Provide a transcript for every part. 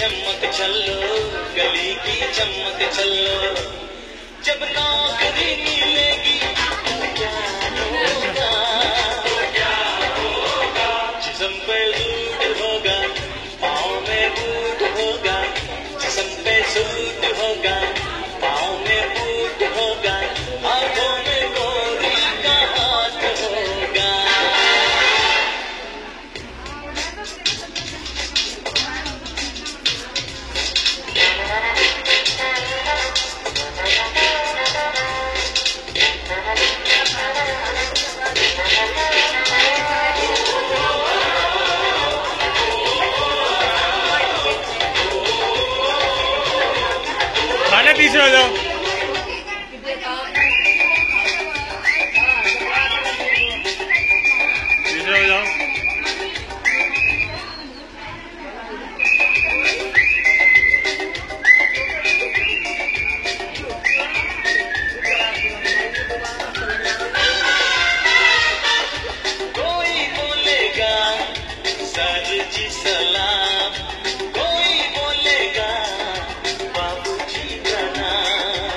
चमक चलो, गली की चमक चलो। जब नौकरी मिलेगी तो क्या होगा, जिस्म पे सूट होगा, पाँव में बूट होगा। जिस्म पे सूट होगा, पाँव में बूट होगा, आँखों में गोरी का हाथ होगा। खाने पीछे हो जाओ। पीछे हो जाओ। कोई बोलेगा सर जी सलाम, कोई बोलेगा बाबूजी का नाम।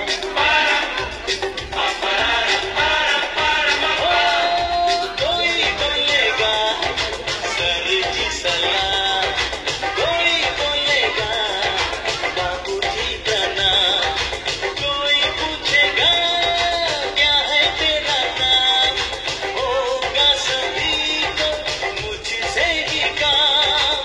कोई बोलेगा सर जी सलाम, कोई बोलेगा बाबूजी का नाम। कोई पूछेगा क्या है तेरा नाम, होगा सभी को मुझसे ही काम।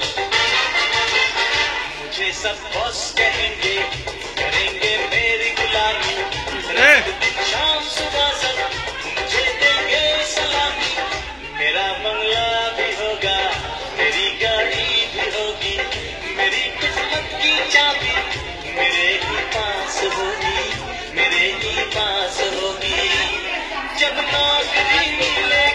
मुझे सब बॉस कहेंगे, करेंगे मेरी गुलामी। दिन शाम सुबह सब मुझे देंगे सलामी। मेरा बंगला भी होगा, मेरी गाड़ी भी होगी, मेरी किस्मत की चाबी मेरे ही पास होगी, मेरे ही पास होगी। जब नौकरी मिले